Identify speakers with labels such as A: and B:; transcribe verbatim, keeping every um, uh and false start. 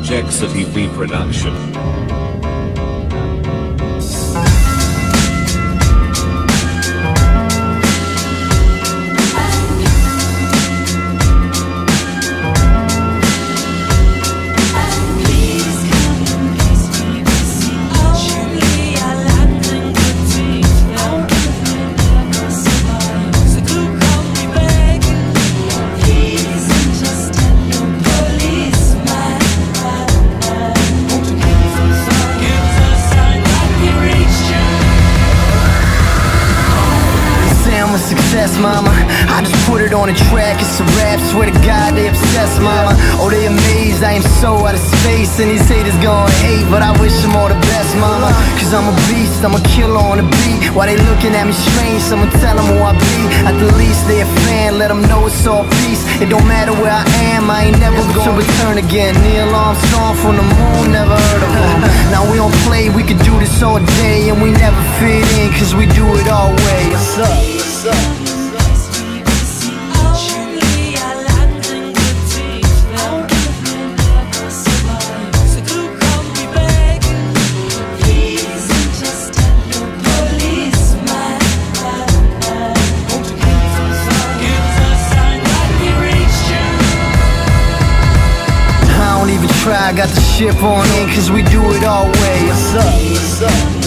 A: Jexer T V production.
B: Success, mama, I just put it on a track. It's a rap, swear to God they obsessed, mama. Oh, they amazed, I am so out of space. And these haters gon' hate, but I wish them all the best, mama. Cause I'm a beast, I'm a killer on the beat. While they looking at me strange, someone tell them who I be. At the least they a fan, let them know it's all peace. It don't matter where I am, I ain't never gonna return again. Neil Armstrong from the moon, never heard of him. Now we don't play, we could do this all day. And we never fit in, cause we do it all way. What's up? What's up? I got the ship on in, cause we do it all way. What's up? What's up?